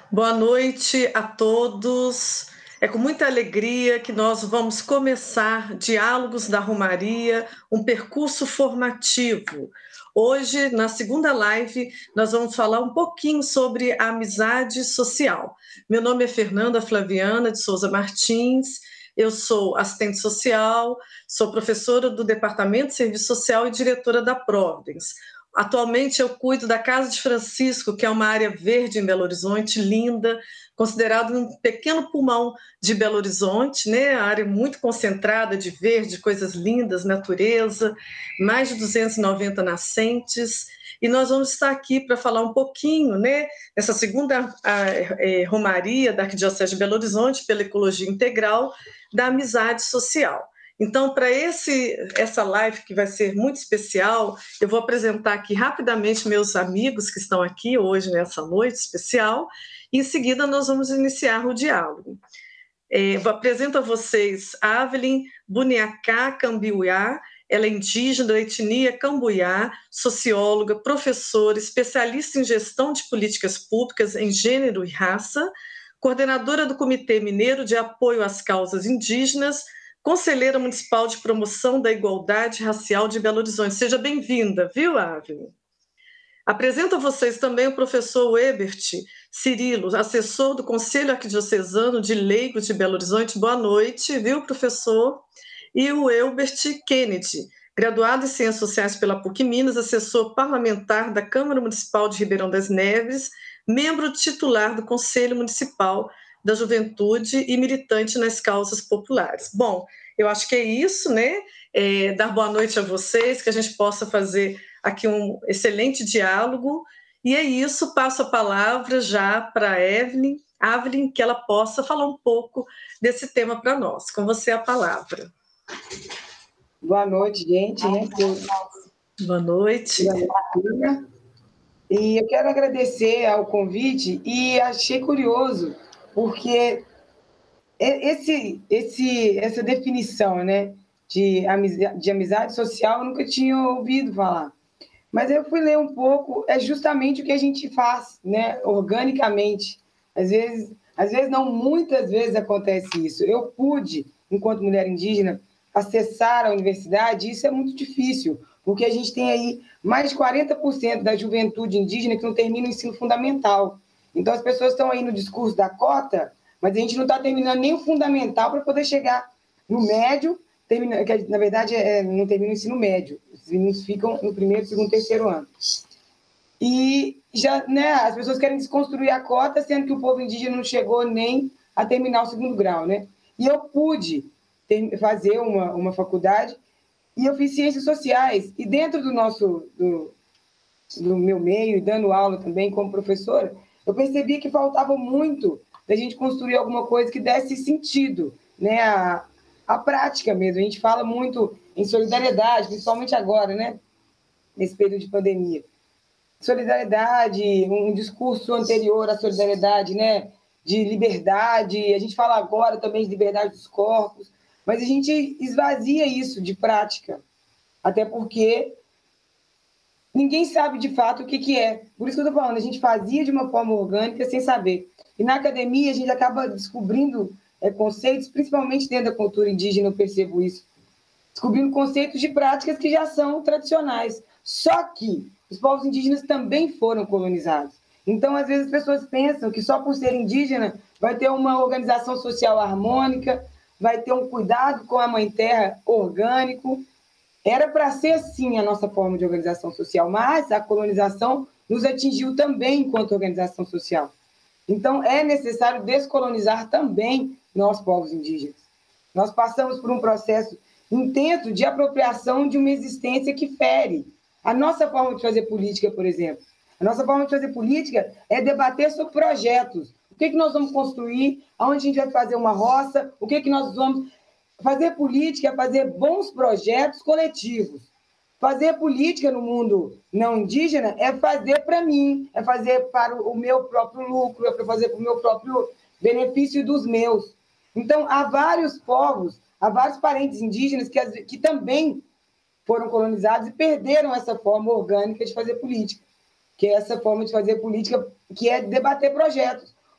Boa noite a todos. É com muita alegria que nós vamos começar Diálogos da Romaria, um percurso formativo. Hoje, na segunda live, nós vamos falar um pouquinho sobre a amizade social. Meu nome é Fernanda Flaviana de Souza Martins, eu sou assistente social, sou professora do Departamento de Serviço Social e diretora da Providence. Atualmente eu cuido da Casa de Francisco, que é uma área verde em Belo Horizonte, linda, considerado um pequeno pulmão de Belo Horizonte, né? A área muito concentrada de verde, coisas lindas, natureza, mais de 290 nascentes. E nós vamos estar aqui para falar um pouquinho, né, nessa segunda Romaria da Arquidiocese de Belo Horizonte, pela Ecologia Integral, da amizade social. Então, para essa live que vai ser muito especial, eu vou apresentar aqui rapidamente meus amigos que estão aqui hoje nessa noite especial, e em seguida nós vamos iniciar o diálogo. Eu apresento a vocês a Avelin Buniacá Cambiuá. Ela é indígena da etnia Cambuiá, socióloga, professora, especialista em gestão de políticas públicas em gênero e raça, coordenadora do Comitê Mineiro de Apoio às Causas Indígenas, conselheira municipal de promoção da igualdade racial de Belo Horizonte. Seja bem-vinda, viu, Ávila? Apresento a vocês também o professor Ebert Cirilo, assessor do Conselho Arquidiocesano de Leigos de Belo Horizonte. Boa noite, viu, professor? E o Elbert Kennedy, graduado em Ciências Sociais pela PUC Minas, assessor parlamentar da Câmara Municipal de Ribeirão das Neves, membro titular do Conselho Municipal da Juventude e militante nas causas populares. Bom, eu acho que é isso, né? Dar boa noite a vocês, que a gente possa fazer aqui um excelente diálogo. E é isso, passo a palavra já para a Evelyn, que ela possa falar um pouco desse tema para nós. Com você a palavra. Boa noite, gente. Boa noite. E eu quero agradecer ao convite e achei curioso, porque essa definição, né, de amizade social eu nunca tinha ouvido falar. Mas eu fui ler um pouco, é justamente o que a gente faz, né, organicamente. Às vezes não, muitas vezes acontece isso. Eu pude, enquanto mulher indígena, acessar a universidade, e isso é muito difícil, porque a gente tem aí mais de 40% da juventude indígena que não termina o ensino fundamental. Então, as pessoas estão aí no discurso da cota, mas a gente não está terminando nem o fundamental para poder chegar no médio, que na verdade não termina o ensino médio. Os meninos ficam no primeiro, segundo, terceiro ano. E já, né, as pessoas querem desconstruir a cota, sendo que o povo indígena não chegou nem a terminar o segundo grau, né? E eu pude fazer uma faculdade e eu fiz ciências sociais. E dentro do meu meio, dando aula também como professora, eu percebi que faltava muito da gente construir alguma coisa que desse sentido, né, a prática mesmo. A gente fala muito em solidariedade, principalmente agora, né, nesse período de pandemia. Solidariedade, um discurso anterior à solidariedade, né, de liberdade. A gente fala agora também de liberdade dos corpos, mas a gente esvazia isso de prática, até porque ninguém sabe de fato o que é. Por isso que eu estou falando, a gente fazia de uma forma orgânica sem saber. E na academia a gente acaba descobrindo conceitos, principalmente dentro da cultura indígena, eu percebo isso, descobrindo conceitos de práticas que já são tradicionais. Só que os povos indígenas também foram colonizados. Então, às vezes, as pessoas pensam que só por ser indígena vai ter uma organização social harmônica, vai ter um cuidado com a mãe terra orgânico. Era para ser assim a nossa forma de organização social, mas a colonização nos atingiu também enquanto organização social. Então, é necessário descolonizar também nós, povos indígenas. Nós passamos por um processo intenso de apropriação de uma existência que fere a nossa forma de fazer política, por exemplo. A nossa forma de fazer política é debater sobre projetos. O que nós vamos construir, aonde a gente vai fazer uma roça, o que nós vamos... Fazer política é fazer bons projetos coletivos. Fazer política no mundo não indígena é fazer para mim, é fazer para o meu próprio lucro, é para fazer para o meu próprio benefício dos meus. Então, há vários povos, há vários parentes indígenas que também foram colonizados e perderam essa forma orgânica de fazer política, que é essa forma de fazer política que é debater projetos.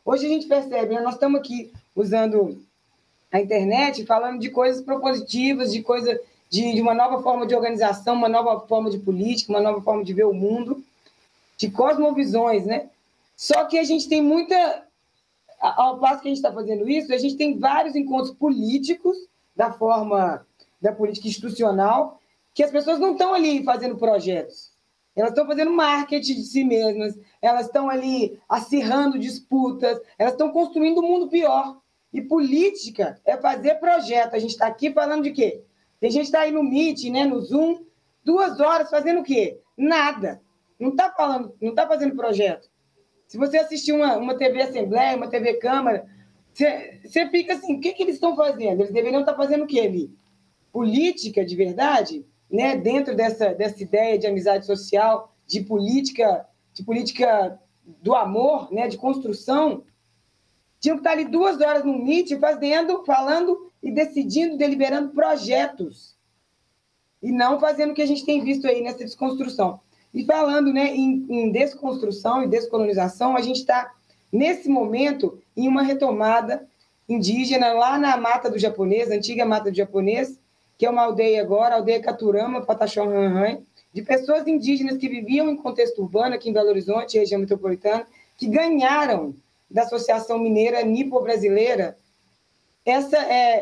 Hoje a gente percebe, né? Nós estamos aqui usando a internet, falando de coisas propositivas, de uma nova forma de organização, uma nova forma de política, uma nova forma de ver o mundo, de cosmovisões, né? Só que a gente tem muita... Ao passo que a gente está fazendo isso, a gente tem vários encontros políticos, da forma da política institucional, que as pessoas não estão ali fazendo projetos. Elas estão fazendo marketing de si mesmas, elas estão ali acirrando disputas, elas estão construindo um mundo pior. E política é fazer projeto. A gente está aqui falando de quê? Tem gente que está aí no Meet, né, no Zoom, 2 horas fazendo o quê? Nada. Não está falando, não está fazendo projeto. Se você assistir uma TV Assembleia, uma TV Câmara, você fica assim, o que eles estão fazendo? Eles deveriam estar fazendo o quê ali? Política de verdade, né? Dentro dessa ideia de amizade social, de política do amor, né? De construção, tinham que estar ali 2 horas no Meet falando e decidindo, deliberando projetos. E não fazendo o que a gente tem visto aí nessa desconstrução. E falando, né, em desconstrução e descolonização, a gente está, nesse momento, em uma retomada indígena lá na Mata do Japonês, antiga Mata do Japonês, que é uma aldeia agora, a aldeia Caturama, Pataxó Ranhan, de pessoas indígenas que viviam em contexto urbano aqui em Belo Horizonte, região metropolitana, que ganharam da Associação Mineira Nipo-Brasileira essa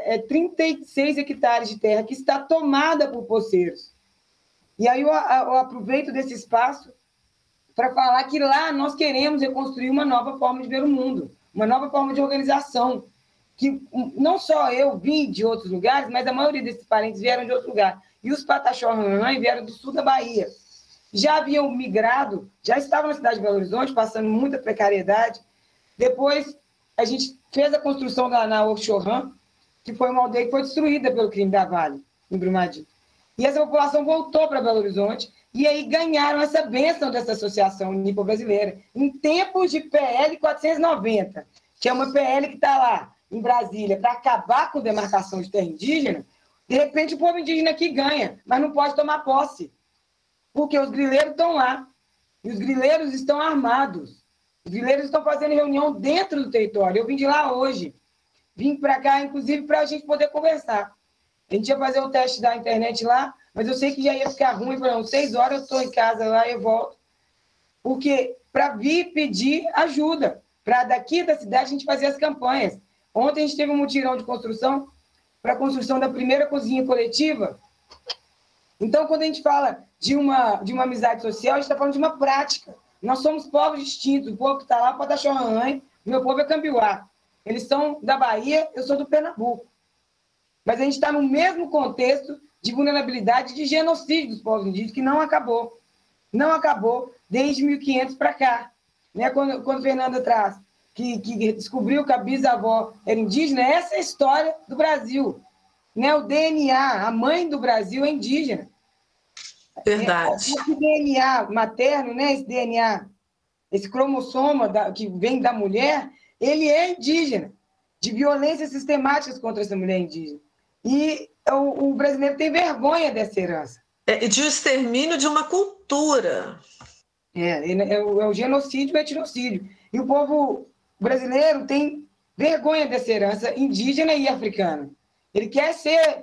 36 hectares de terra que está tomada por poceiros. E aí eu aproveito desse espaço para falar que lá nós queremos reconstruir uma nova forma de ver o mundo, uma nova forma de organização, que não só eu vim de outros lugares, mas a maioria desses parentes vieram de outro lugar. E os Pataxó Ranhan vieram do sul da Bahia. Já haviam migrado, já estavam na cidade de Belo Horizonte, passando muita precariedade. Depois, a gente fez a construção na Oxorran, que foi uma aldeia que foi destruída pelo crime da Vale, em Brumadinho. E essa população voltou para Belo Horizonte e aí ganharam essa bênção dessa Associação Nipo-Brasileira, em tempos de PL 490, que é uma PL que está lá em Brasília para acabar com demarcação de terra indígena. De repente, o povo indígena aqui ganha, mas não pode tomar posse, porque os grileiros estão lá, e os grileiros estão armados. Os grileiros estão fazendo reunião dentro do território. Eu vim de lá hoje, vim para cá, inclusive, para a gente poder conversar. A gente ia fazer o teste da internet lá, mas eu sei que já ia ficar ruim. Falei, 6 horas eu estou em casa lá e eu volto. Porque para vir pedir ajuda, para daqui da cidade a gente fazer as campanhas. Ontem a gente teve um mutirão de construção para a construção da primeira cozinha coletiva. Então, quando a gente fala de uma amizade social, a gente está falando de uma prática. Nós somos povos distintos. O povo que está lá pode achar Ranhan, meu povo é Cambiuá. Eles são da Bahia, eu sou do Pernambuco. Mas a gente está no mesmo contexto de vulnerabilidade, de genocídio dos povos indígenas, que não acabou. Não acabou desde 1500 para cá. Né? Quando Fernanda traz, que descobriu que a bisavó era indígena, essa é a história do Brasil. Né? O DNA, a mãe do Brasil é indígena. Verdade. Esse DNA materno, né? Esse DNA, esse cromossoma que vem da mulher, ele é indígena, de violências sistemáticas contra essa mulher indígena. E o brasileiro tem vergonha dessa herança. E de um extermínio de uma cultura. É o genocídio e o etnocídio. E o povo brasileiro tem vergonha dessa herança indígena e africana. Ele quer ser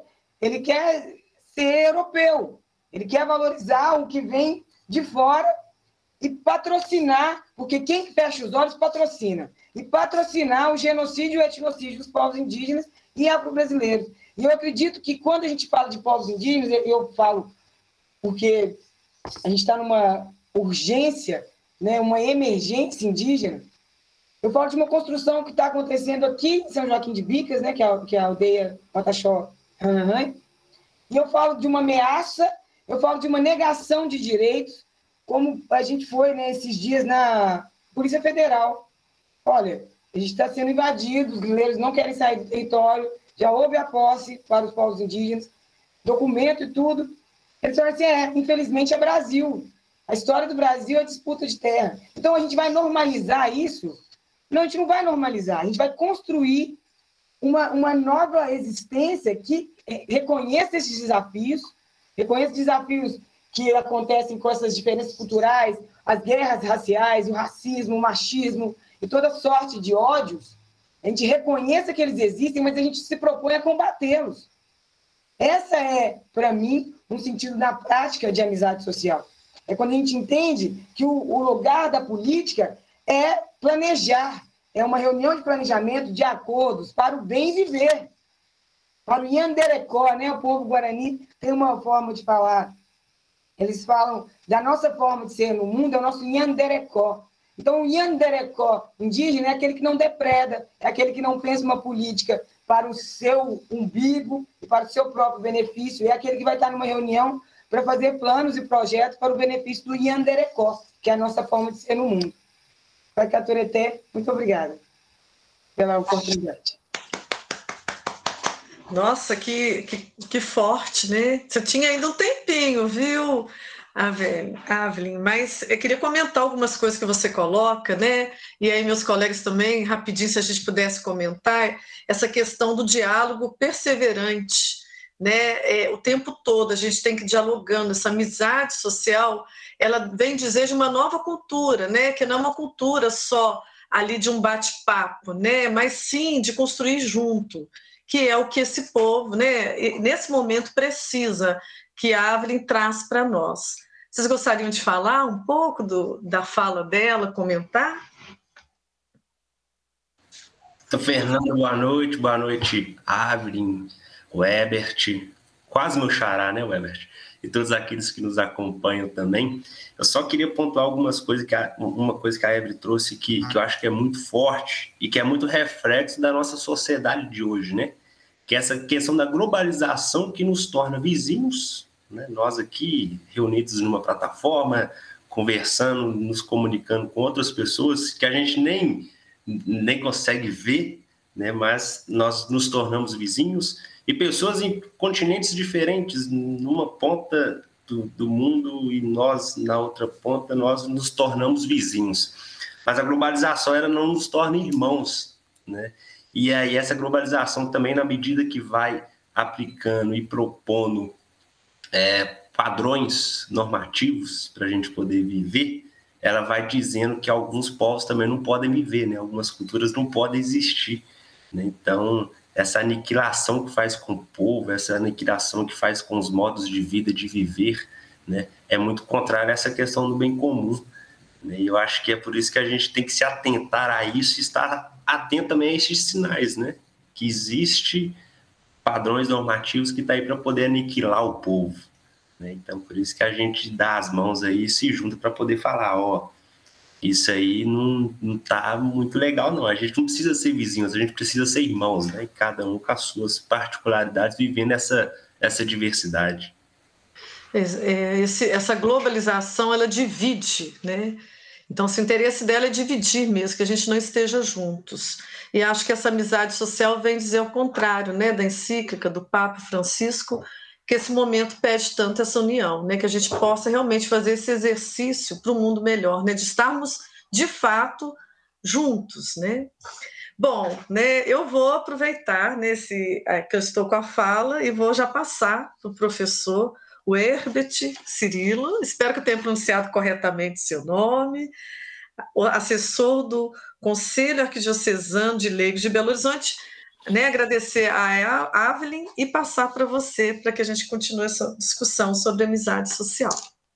europeu. Ele quer valorizar o que vem de fora e patrocinar, porque quem fecha os olhos patrocina. E patrocinar o genocídio e o etnocídio dos povos indígenas e afro-brasileiros. E eu acredito que quando a gente fala de povos indígenas, eu falo porque a gente está numa urgência, né, uma emergência indígena. Eu falo de uma construção que está acontecendo aqui em São Joaquim de Bicas, né, que é a aldeia Pataxó Ranhan. E eu falo de uma ameaça, eu falo de uma negação de direitos, como a gente foi, né, esses dias na Polícia Federal. Olha, a gente está sendo invadido, os grileiros não querem sair do território, já houve a posse para os povos indígenas, documento e tudo. Eles falaram assim, infelizmente é Brasil. A história do Brasil é disputa de terra. Então a gente vai normalizar isso? Não, a gente não vai normalizar, a gente vai construir uma nova existência que reconheça esses desafios que acontecem com essas diferenças culturais, as guerras raciais, o racismo, o machismo, e toda sorte de ódios, a gente reconheça que eles existem, mas a gente se propõe a combatê-los. Essa é, para mim, um sentido da prática de amizade social. É quando a gente entende que o lugar da política é planejar, é uma reunião de planejamento de acordos para o bem viver, para o Yanderecó, né? O povo guarani tem uma forma de falar. Eles falam da nossa forma de ser no mundo, é o nosso Yanderecó. Então, o Yanderecó indígena é aquele que não depreda, é aquele que não pensa uma política para o seu umbigo e para o seu próprio benefício, é aquele que vai estar numa reunião para fazer planos e projetos para o benefício do Yanderecó, que é a nossa forma de ser no mundo. Pacatureté, muito obrigada pela oportunidade. Nossa, que forte, né? Você tinha ainda um tempinho, viu, Avelin? Mas eu queria comentar algumas coisas que você coloca, né? E aí meus colegas também, rapidinho, se a gente pudesse comentar, essa questão do diálogo perseverante, né? O tempo todo a gente tem que ir dialogando, essa amizade social, ela vem dizer de uma nova cultura, né? Que não é uma cultura só ali de um bate-papo, né? Mas sim de construir junto, que é o que esse povo, né, nesse momento precisa, que a Avelin traz para nós. Vocês gostariam de falar um pouco da fala dela, comentar? Então, Fernando, boa noite, Avelin, o Ebert, quase meu xará, né, o Ebert? E todos aqueles que nos acompanham também. Eu só queria pontuar algumas coisas, uma coisa que a Ebert trouxe que eu acho que é muito forte e que é muito reflexo da nossa sociedade de hoje, né? Que é essa questão da globalização que nos torna vizinhos, né? Nós aqui reunidos numa plataforma, conversando, nos comunicando com outras pessoas que a gente nem consegue ver, né? Mas nós nos tornamos vizinhos e pessoas em continentes diferentes, numa ponta do mundo e nós na outra ponta, nós nos tornamos vizinhos. Mas a globalização ela não nos torna irmãos, né? E aí essa globalização também, na medida que vai aplicando e propondo padrões normativos para a gente poder viver, ela vai dizendo que alguns povos também não podem viver, né? Algumas culturas não podem existir, né? Então, essa aniquilação que faz com o povo, essa aniquilação que faz com os modos de vida, de viver, né? É muito contrária a essa questão do bem comum, né? E eu acho que é por isso que a gente tem que se atentar a isso e estar atento também a esses sinais, né? Que existe padrões normativos que está aí para poder aniquilar o povo, né? Então, por isso que a gente dá as mãos aí e se junta para poder falar, ó, isso aí não tá muito legal, não. A gente não precisa ser vizinhos, a gente precisa ser irmãos, né? E cada um com as suas particularidades, vivendo essa diversidade. Essa globalização, ela divide, né? Então, o interesse dela é dividir mesmo, que a gente não esteja juntos. E acho que essa amizade social vem dizer o contrário, né? Da encíclica do Papa Francisco, que esse momento pede tanto essa união, né? Que a gente possa realmente fazer esse exercício para um mundo melhor, né? De estarmos, de fato, juntos, né? Bom, né, eu vou aproveitar que eu estou com a fala e vou já passar para o professor o Herbert Cirilo, espero que eu tenha pronunciado corretamente seu nome, o assessor do Conselho Arquidiocesano de Leigos de Belo Horizonte, né, agradecer a Avelin e passar para você, para que a gente continue essa discussão sobre amizade social.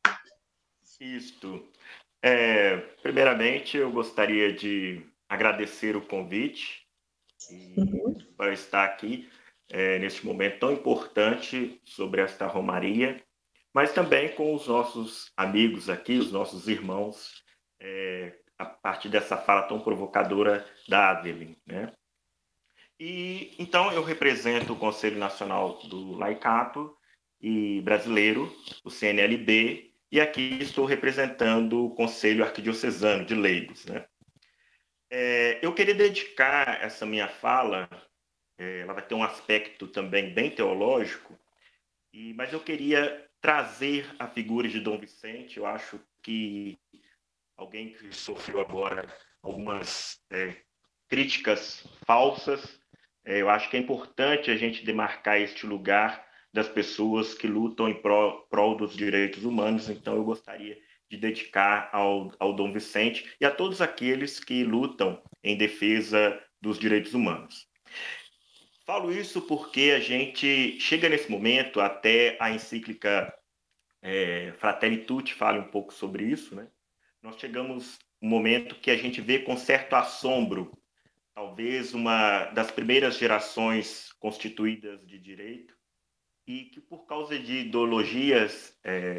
Isto. Primeiramente, eu gostaria de agradecer o convite para estar aqui neste momento tão importante sobre esta romaria, mas também com os nossos amigos aqui, os nossos irmãos, a partir dessa fala tão provocadora da Avelin, né? E então eu represento o Conselho Nacional do Laicato e Brasileiro, o CNLB, e aqui estou representando o Conselho Arquidiocesano de Leigos, né? Eu queria dedicar essa minha fala, ela vai ter um aspecto também bem teológico, mas eu queria trazer a figura de Dom Vicente. Eu acho que alguém que sofreu agora algumas críticas falsas, eu acho que é importante a gente demarcar este lugar das pessoas que lutam em prol dos direitos humanos. Então eu gostaria de dedicar ao Dom Vicente e a todos aqueles que lutam em defesa dos direitos humanos. Falo isso porque a gente chega nesse momento, até a encíclica Fratelli Tutti fala um pouco sobre isso, né? Nós chegamos um momento que a gente vê com certo assombro, talvez uma das primeiras gerações constituídas de direito, e que por causa de ideologias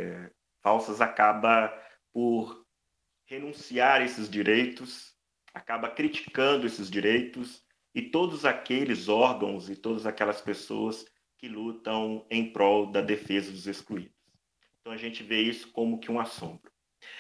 falsas acaba por renunciar a esses direitos, acaba criticando esses direitos e todos aqueles órgãos e todas aquelas pessoas que lutam em prol da defesa dos excluídos. Então a gente vê isso como que um assombro.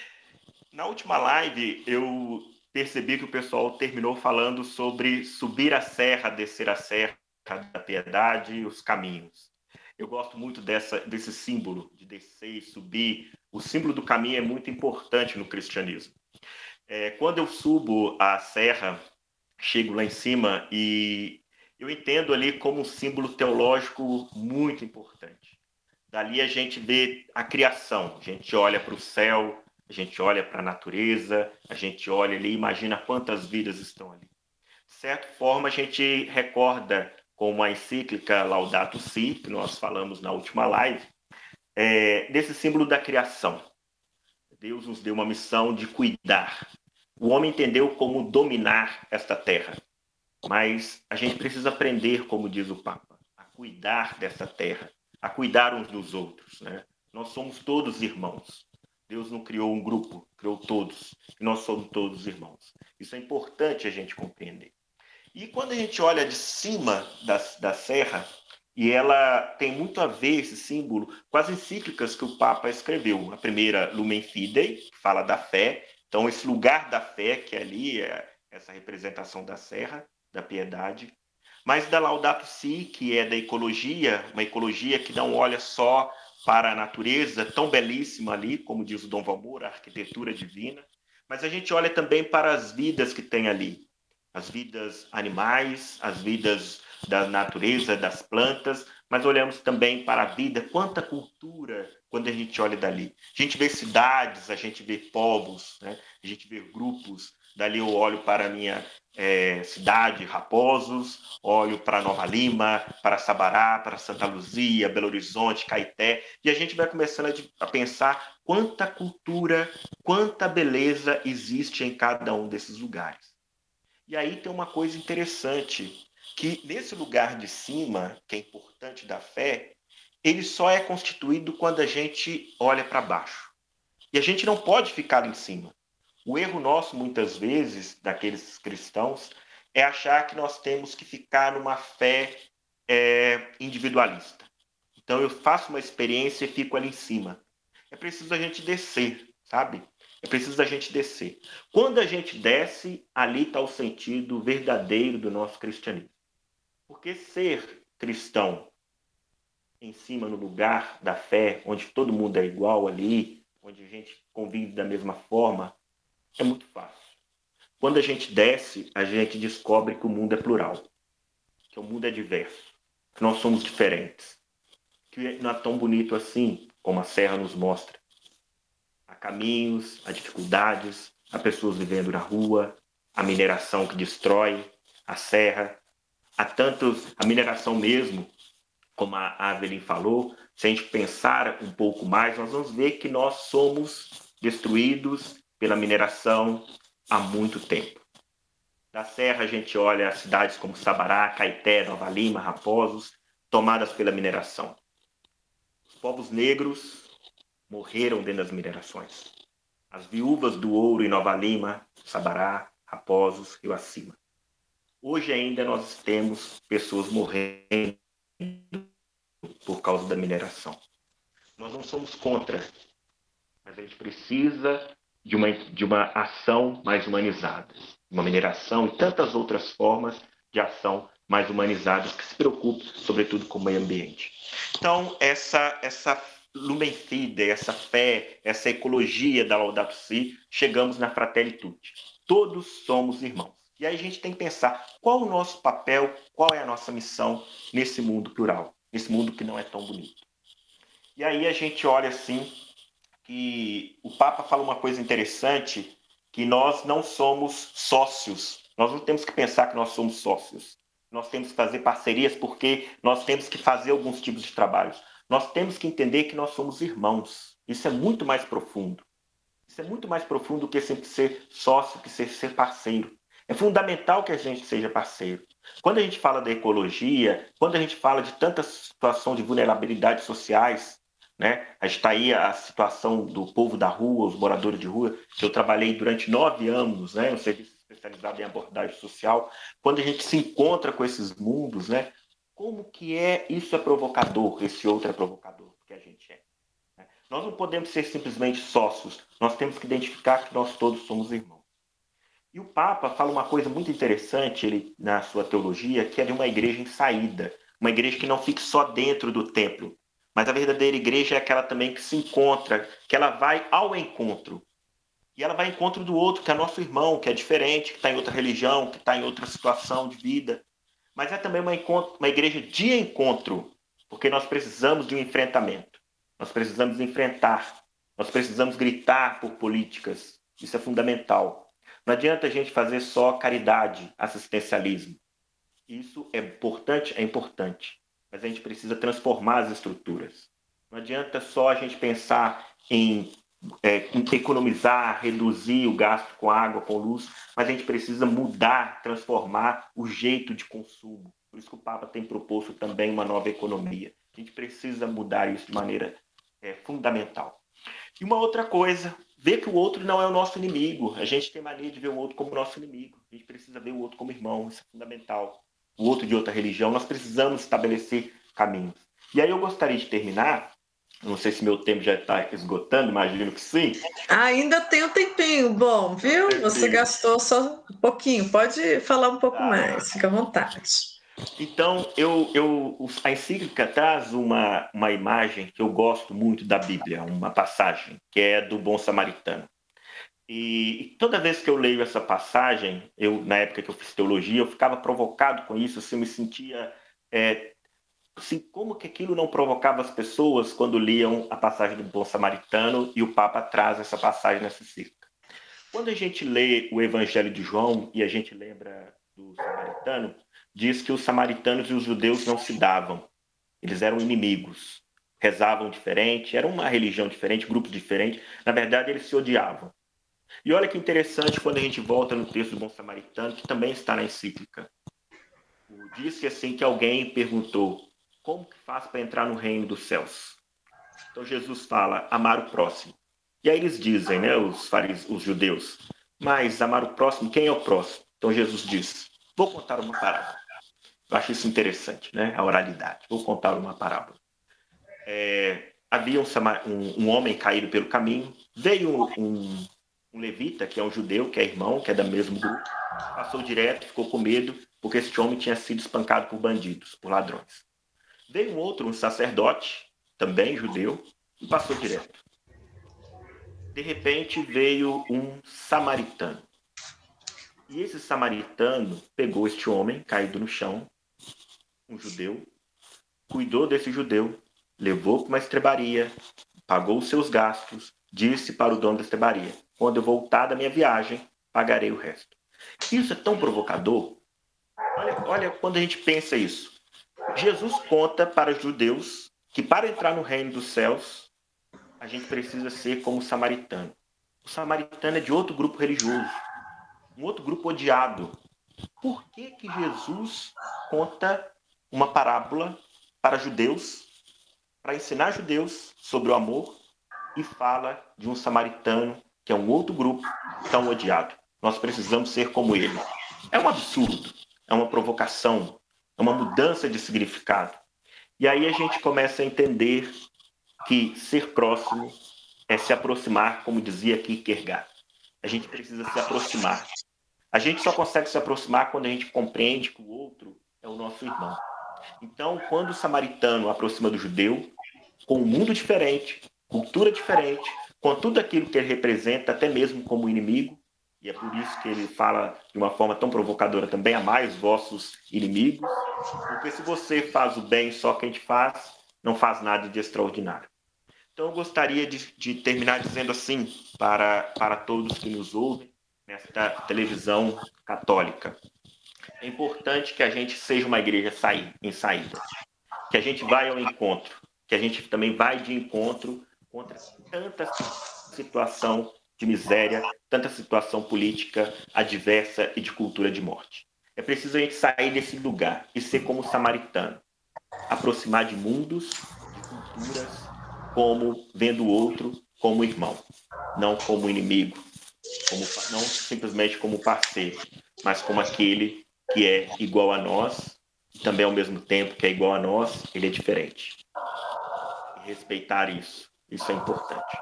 Na última live eu percebi que o pessoal terminou falando sobre subir a serra, descer a serra da piedade e os caminhos. Eu gosto muito desse símbolo de descer e subir. O símbolo do caminho é muito importante no cristianismo. Quando eu subo a serra, chego lá em cima e eu entendo ali como um símbolo teológico muito importante. Dali a gente vê a criação, a gente olha para o céu, a gente olha para a natureza, a gente olha ali e imagina quantas vidas estão ali. De certa forma, a gente recorda com a encíclica Laudato Si, que nós falamos na última live, desse símbolo da criação. Deus nos deu uma missão de cuidar. O homem entendeu como dominar esta terra, mas a gente precisa aprender, como diz o Papa, a cuidar dessa terra, a cuidar uns dos outros, né? Nós somos todos irmãos. Deus não criou um grupo, criou todos. E nós somos todos irmãos. Isso é importante a gente compreender. E quando a gente olha de cima da serra, e ela tem muito a ver, esse símbolo, com as encíclicas que o Papa escreveu. A primeira, Lumen Fidei, que fala da fé. Então, esse lugar da fé, que ali é essa representação da serra, da piedade. Mas da Laudato Si, que é da ecologia, uma ecologia que não olha só para a natureza, tão belíssima ali, como diz o Dom Valmor, a arquitetura divina, mas a gente olha também para as vidas que tem ali, as vidas animais, as vidas da natureza, das plantas, mas olhamos também para a vida, quanta cultura quando a gente olha dali. A gente vê cidades, a gente vê povos, né? A gente vê grupos. Dali eu olho para a minha cidade, Raposos, olho para Nova Lima, para Sabará, para Santa Luzia, Belo Horizonte, Caeté, e a gente vai começando a pensar quanta cultura, quanta beleza existe em cada um desses lugares. E aí tem uma coisa interessante, que nesse lugar de cima, que é importante da fé, ele só é constituído quando a gente olha para baixo. E a gente não pode ficar em cima. O erro nosso, muitas vezes, daqueles cristãos, é achar que nós temos que ficar numa fé individualista. Então, eu faço uma experiência e fico ali em cima. É preciso a gente descer, sabe? É preciso a gente descer. Quando a gente desce, ali está o sentido verdadeiro do nosso cristianismo. Porque ser cristão em cima, no lugar da fé, onde todo mundo é igual ali, onde a gente convive da mesma forma, é muito fácil. Quando a gente desce, a gente descobre que o mundo é plural, que o mundo é diverso, que nós somos diferentes, que não é tão bonito assim como a serra nos mostra. Há caminhos, há dificuldades, há pessoas vivendo na rua, a mineração que destrói a serra, há tantos, a mineração mesmo, como a Avelin falou, se a gente pensar um pouco mais, nós vamos ver que nós somos destruídos pela mineração há muito tempo. Da serra a gente olha cidades como Sabará, Caeté, Nova Lima, Raposos, tomadas pela mineração. Os povos negros morreram dentro das minerações. As viúvas do ouro em Nova Lima, Sabará, Raposos, Rio Acima. Hoje ainda nós temos pessoas morrendo por causa da mineração. Nós não somos contra, mas a gente precisa de uma ação mais humanizada. Uma mineração e tantas outras formas de ação mais humanizadas que se preocupem, sobretudo, com o meio ambiente. Então, essa Lumen Fidei, essa fé, essa ecologia da Laudato Si, chegamos na Fratelli Tutti. Todos somos irmãos. E aí a gente tem que pensar qual o nosso papel, qual é a nossa missão nesse mundo plural, nesse mundo que não é tão bonito. E aí a gente olha assim, que o Papa fala uma coisa interessante, que nós não somos sócios. Nós não temos que pensar que nós somos sócios. Nós temos que fazer parcerias porque nós temos que fazer alguns tipos de trabalhos. Nós temos que entender que nós somos irmãos. Isso é muito mais profundo. Isso é muito mais profundo do que sempre ser sócio, que ser parceiro. É fundamental que a gente seja parceiro. Quando a gente fala da ecologia, quando a gente fala de tanta situação de vulnerabilidades sociais, né? A gente está aí a situação do povo da rua, os moradores de rua, que eu trabalhei durante 9 anos, né? Um serviço especializado em abordagem social. Quando a gente se encontra com esses mundos, né? Como que isso é provocador, esse outro é provocador, que a gente é. Né? Nós não podemos ser simplesmente sócios, nós temos que identificar que nós todos somos irmãos. E o Papa fala uma coisa muito interessante ele, na sua teologia, que é de uma igreja em saída, uma igreja que não fique só dentro do templo, mas a verdadeira igreja é aquela também que se encontra, que ela vai ao encontro. E ela vai ao encontro do outro, que é nosso irmão, que é diferente, que está em outra religião, que está em outra situação de vida. Mas é também uma igreja de encontro, porque nós precisamos de um enfrentamento. Nós precisamos enfrentar, nós precisamos gritar por políticas. Isso é fundamental. Não adianta a gente fazer só caridade, assistencialismo. Isso é importante, mas a gente precisa transformar as estruturas. Não adianta só a gente pensar em economizar, reduzir o gasto com água, com luz, mas a gente precisa mudar, transformar o jeito de consumo. Por isso que o Papa tem proposto também uma nova economia. A gente precisa mudar isso de maneira fundamental. E uma outra coisa, ver que o outro não é o nosso inimigo. A gente tem mania de ver o outro como nosso inimigo. A gente precisa ver o outro como irmão, isso é fundamental. O outro de outra religião, nós precisamos estabelecer caminhos. E aí eu gostaria de terminar, não sei se meu tempo já está esgotando, imagino que sim. Ainda tem um tempinho, bom, viu? Você gastou só um pouquinho, pode falar um pouco mais, fica à vontade. Então, a encíclica traz uma imagem que eu gosto muito da Bíblia, uma passagem, que é do Bom Samaritano. E toda vez que eu leio essa passagem, na época que eu fiz teologia, eu ficava provocado com isso, assim, eu me sentia... assim, como que aquilo não provocava as pessoas quando liam a passagem do Bom Samaritano, e o Papa traz essa passagem nessa encíclica. Quando a gente lê o Evangelho de João e a gente lembra do Samaritano, diz que os samaritanos e os judeus não se davam. Eles eram inimigos, rezavam diferente, era uma religião diferente, grupos diferentes. Na verdade, eles se odiavam. E olha que interessante quando a gente volta no texto do Bom Samaritano, que também está na encíclica. Disse assim que alguém perguntou: como que faz para entrar no reino dos céus? Então Jesus fala: amar o próximo. E aí eles dizem, né, os judeus, mas amar o próximo, quem é o próximo? Então Jesus diz: vou contar uma parábola. Eu acho isso interessante, né, a oralidade. Vou contar uma parábola. Havia um homem caído pelo caminho, veio um levita, que é um judeu, que é irmão, que é do mesmo grupo, passou direto, ficou com medo, porque esse homem tinha sido espancado por bandidos, por ladrões. Veio um sacerdote, também judeu, e passou direto. De repente veio um samaritano. E esse samaritano pegou este homem caído no chão, um judeu, cuidou desse judeu, levou para uma estrebaria, pagou os seus gastos, disse para o dono da estrebaria: quando eu voltar da minha viagem, pagarei o resto. Isso é tão provocador. Olha quando a gente pensa isso. Jesus conta para os judeus que para entrar no reino dos céus, a gente precisa ser como o samaritano. O samaritano é de outro grupo religioso, um outro grupo odiado. Por que Jesus conta uma parábola para judeus, para ensinar judeus sobre o amor, e fala de um samaritano, que é um outro grupo tão odiado? Nós precisamos ser como ele. É um absurdo, é uma provocação, é uma mudança de significado. E aí a gente começa a entender que ser próximo é se aproximar, como dizia Kierkegaard. A gente precisa se aproximar. A gente só consegue se aproximar quando a gente compreende que o outro é o nosso irmão. Então, quando o samaritano aproxima do judeu, com um mundo diferente, cultura diferente, com tudo aquilo que ele representa, até mesmo como inimigo, e é por isso que ele fala de uma forma tão provocadora também: amai os vossos inimigos, porque se você faz o bem só quem te faz, não faz nada de extraordinário. Então, eu gostaria de terminar dizendo assim para todos que nos ouvem nesta televisão católica. É importante que a gente seja uma igreja em saída, que a gente vai ao encontro, que a gente também vai de encontro contra tanta situação de miséria, tanta situação política adversa e de cultura de morte. É preciso a gente sair desse lugar e ser como samaritano, aproximar de mundos, de culturas, como vendo o outro como irmão, não como inimigo, não simplesmente como parceiro, mas como aquele que é igual a nós e também ao mesmo tempo que é igual a nós, ele é diferente. E respeitar isso é importante.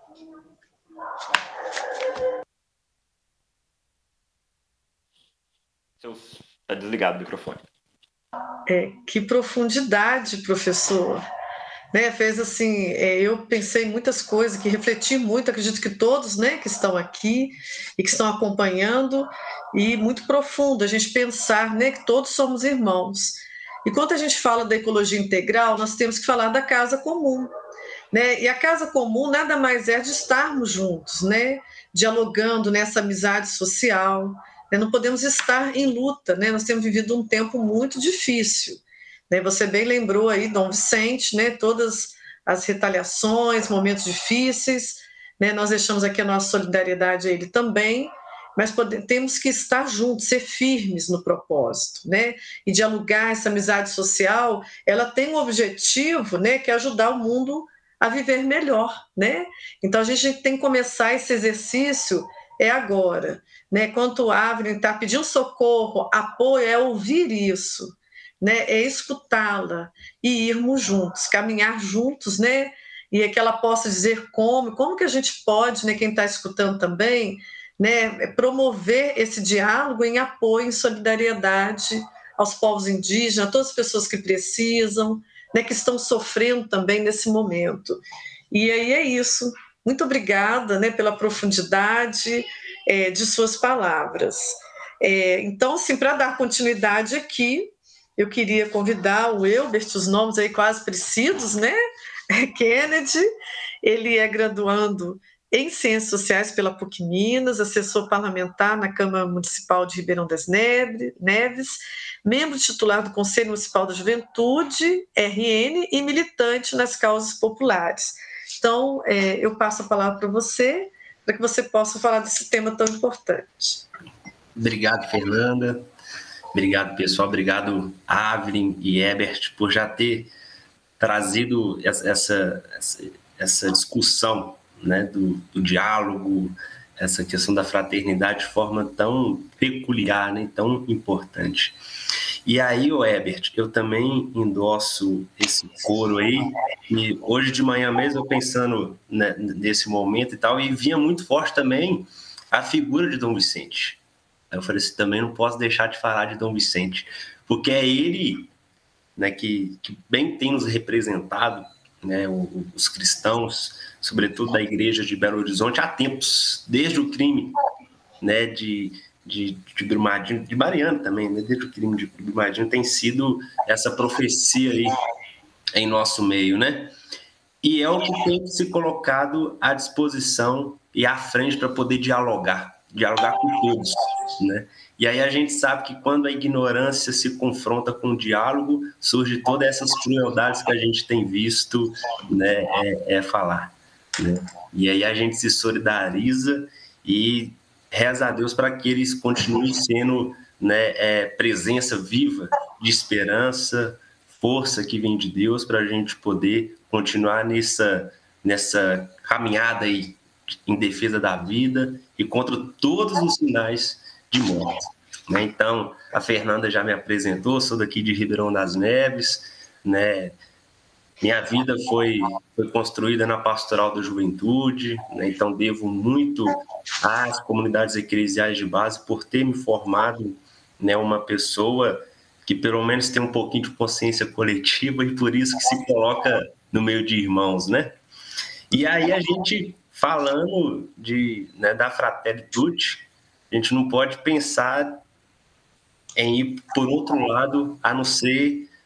Está desligado o microfone. Que profundidade, professor. Né, fez assim, eu pensei em muitas coisas, que refleti muito, acredito que todos, né, que estão aqui e que estão acompanhando, e muito profundo a gente pensar, né, que todos somos irmãos. E quando a gente fala da ecologia integral, nós temos que falar da casa comum, né? E a casa comum nada mais é de estarmos juntos, né, dialogando nessa amizade social, né? Não podemos estar em luta, né? Nós temos vivido um tempo muito difícil. Você bem lembrou aí, Dom Vicente, né, todas as retaliações, momentos difíceis, né, nós deixamos aqui a nossa solidariedade a ele também, mas temos que estar juntos, ser firmes no propósito, né, e dialogar. Essa amizade social, ela tem um objetivo, né, que é ajudar o mundo a viver melhor, né? Então a gente tem que começar esse exercício agora, né? Quando o Avril está pedindo socorro, apoio, é ouvir isso, né, é escutá-la e irmos juntos, caminhar juntos, né, e que ela possa dizer como que a gente pode, né, quem está escutando também, né, promover esse diálogo em apoio, em solidariedade aos povos indígenas, a todas as pessoas que precisam, né, que estão sofrendo também nesse momento. E aí é isso. Muito obrigada, né, pela profundidade de suas palavras. Então, assim, para dar continuidade aqui, eu queria convidar o Elbert, os nomes aí quase precisos, né? Kennedy, ele é graduando em Ciências Sociais pela PUC Minas, assessor parlamentar na Câmara Municipal de Ribeirão das Neves, membro titular do Conselho Municipal da Juventude, RN, e militante nas causas populares. Então, eu passo a palavra para você, para que você possa falar desse tema tão importante. Obrigado, Fernanda. Obrigado, pessoal. Obrigado, Avril e Herbert, por já ter trazido essa discussão, né, do diálogo, essa questão da fraternidade de forma tão peculiar, né, tão importante. E aí, Herbert, eu também endosso esse coro aí, e hoje de manhã mesmo eu pensando, né, nesse momento e tal, e vinha muito forte também a figura de Dom Vicente. Aí eu falei assim, também não posso deixar de falar de Dom Vicente, porque é ele, né, que bem tem nos representado, né, os cristãos, sobretudo da igreja de Belo Horizonte, há tempos, desde o crime, né, de Brumadinho, de Mariana também, né, desde o crime de Brumadinho, tem sido essa profecia aí em nosso meio, né? E é o que tem se colocado à disposição e à frente para poder dialogar com todos, né? E aí a gente sabe que quando a ignorância se confronta com o diálogo, surge todas essas crueldades que a gente tem visto, né, falar, né? E aí a gente se solidariza e reza a Deus para que eles continuem sendo, né, presença viva de esperança, força que vem de Deus para a gente poder continuar nessa caminhada aí em defesa da vida e contra todos os sinais de morte, né? Então, a Fernanda já me apresentou, sou daqui de Ribeirão das Neves, né? Minha vida foi construída na pastoral da juventude, né? Então devo muito às comunidades eclesiais de base por ter me formado, né, uma pessoa que pelo menos tem um pouquinho de consciência coletiva e por isso que se coloca no meio de irmãos, né? E aí a gente, falando né, da Fratelitude, a gente não pode pensar em ir por outro lado, a não ser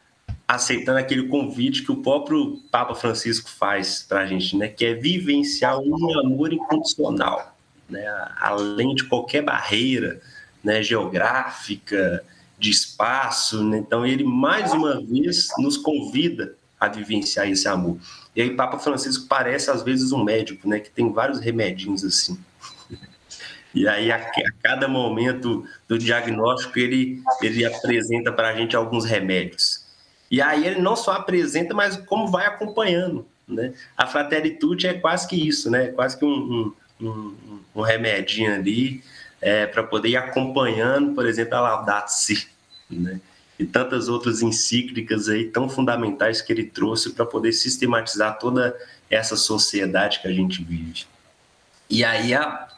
aceitando aquele convite que o próprio Papa Francisco faz para a gente, né? Que é vivenciar um amor incondicional, né? Além de qualquer barreira, né, geográfica, de espaço, né? Então ele mais uma vez nos convida a vivenciar esse amor. E aí Papa Francisco parece às vezes um médico, né, que tem vários remedinhos assim. E aí a cada momento do diagnóstico ele apresenta para a gente alguns remédios. E aí ele não só apresenta, mas como vai acompanhando, né? A Fratelli Tutti é quase que isso, né? Quase que um remedinho ali, para poder ir acompanhando, por exemplo, a Laudato Si, né? E tantas outras encíclicas aí tão fundamentais que ele trouxe para poder sistematizar toda essa sociedade que a gente vive. E aí a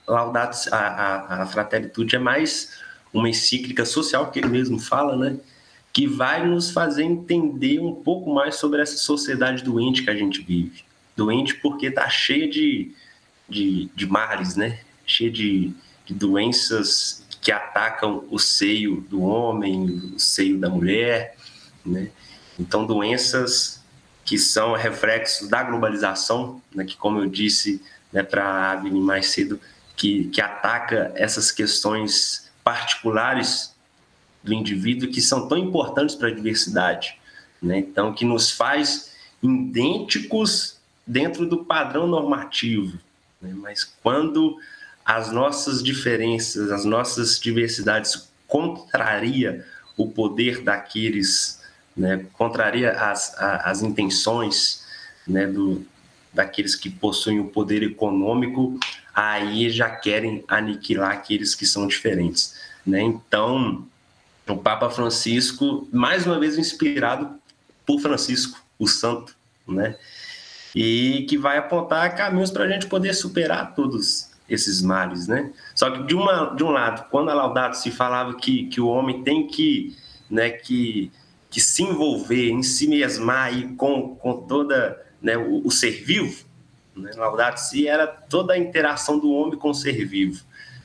Fratelli Tutti é mais uma encíclica social que ele mesmo fala, né? Que vai nos fazer entender um pouco mais sobre essa sociedade doente que a gente vive. Doente porque está cheia de males, né? Cheia de doenças que atacam o seio do homem, o seio da mulher, né? Então, doenças que são reflexos da globalização, né? Que, como eu disse, né, para a Avelin mais cedo, que ataca essas questões particulares do indivíduo que são tão importantes para a diversidade, né? Então, que nos faz idênticos dentro do padrão normativo, né? Mas quando as nossas diferenças, as nossas diversidades contraria o poder daqueles, né? Contraria as intenções, né, daqueles que possuem o poder econômico, aí já querem aniquilar aqueles que são diferentes, né? Então, o Papa Francisco, mais uma vez inspirado por Francisco, o santo, né? E que vai apontar caminhos para a gente poder superar todos esses males, né? Só que de um lado, quando a Laudato Si falava que o homem tem que, né, que se envolver, em si mesmar aí com toda, né, o ser vivo, né? Laudato Si era toda a interação do homem com o ser vivo.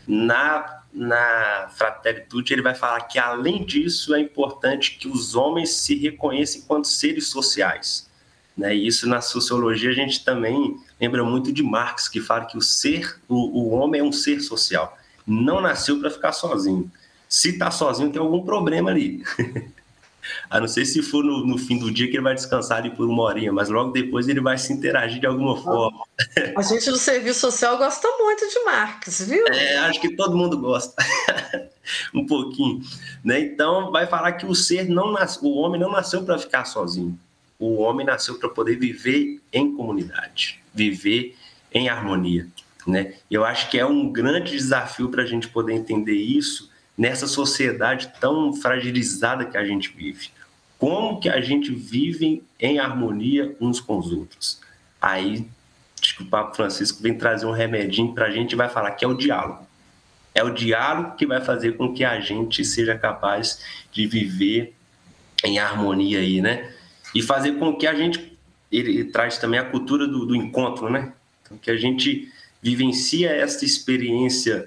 Na Fratelli Tutti ele vai falar que, além disso, é importante que os homens se reconheçam enquanto seres sociais, né? E isso, na sociologia, a gente também lembra muito de Marx, que fala que o homem é um ser social, não nasceu para ficar sozinho. Se está sozinho, tem algum problema ali. A não ser se for no fim do dia que ele vai descansar ali por uma horinha, mas logo depois ele vai se interagir de alguma forma. A gente do serviço social gosta muito de Marx, viu? Acho que todo mundo gosta. Um pouquinho, né? Então vai falar que o homem não nasceu para ficar sozinho. O homem nasceu para poder viver em comunidade, viver em harmonia, né? Eu acho que é um grande desafio para a gente poder entender isso nessa sociedade tão fragilizada que a gente vive. Como que a gente vive em harmonia uns com os outros? Aí, acho que o Papa Francisco vem trazer um remedinho para a gente e vai falar que é o diálogo. É o diálogo que vai fazer com que a gente seja capaz de viver em harmonia aí, né? E fazer com que a gente... Ele traz também a cultura do encontro, né? Então, que a gente vivencia essa experiência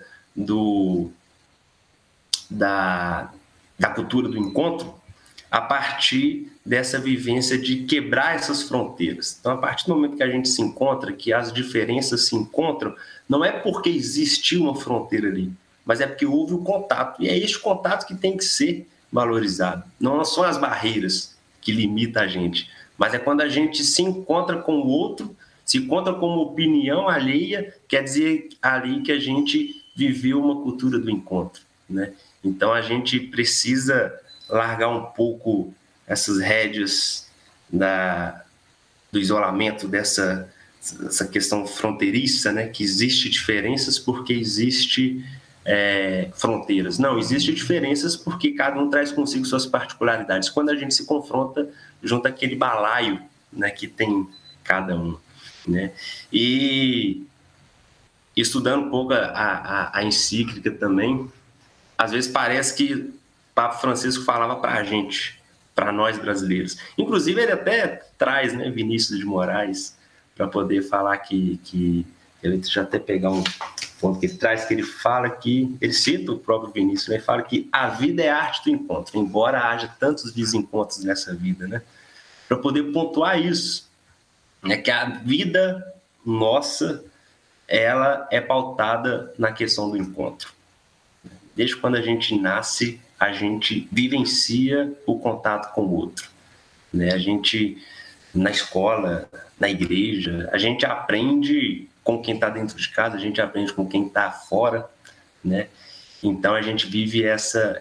da cultura do encontro a partir dessa vivência de quebrar essas fronteiras. Então, a partir do momento que a gente se encontra, que as diferenças se encontram, não é porque existiu uma fronteira ali, mas é porque houve o contato. E é este contato que tem que ser valorizado. Não são as barreiras que limitam a gente, mas é quando a gente se encontra com o outro, se encontra com uma opinião alheia, quer dizer ali que a gente viveu uma cultura do encontro, né? Então, a gente precisa largar um pouco essas rédeas do isolamento, dessa questão fronteiriça, né? Que existe diferenças porque existe fronteiras. Não, existe diferenças porque cada um traz consigo suas particularidades. Quando a gente se confronta junto àquele balaio, né, que tem cada um, né? E estudando um pouco a encíclica também, às vezes parece que o Papa Francisco falava para a gente, para nós brasileiros. Inclusive, ele até traz, né, Vinícius de Moraes, para poder falar que ele já até pegar um ponto que ele traz, que ele fala que, ele cita o próprio Vinícius, ele fala que a vida é a arte do encontro, embora haja tantos desencontros nessa vida, né? para poder pontuar isso, né? Que a vida nossa, ela é pautada na questão do encontro. Desde quando a gente nasce, a gente vivencia o contato com o outro, né? A gente, na escola, na igreja, a gente aprende com quem está dentro de casa, a gente aprende com quem está fora, né? Então a gente vive essa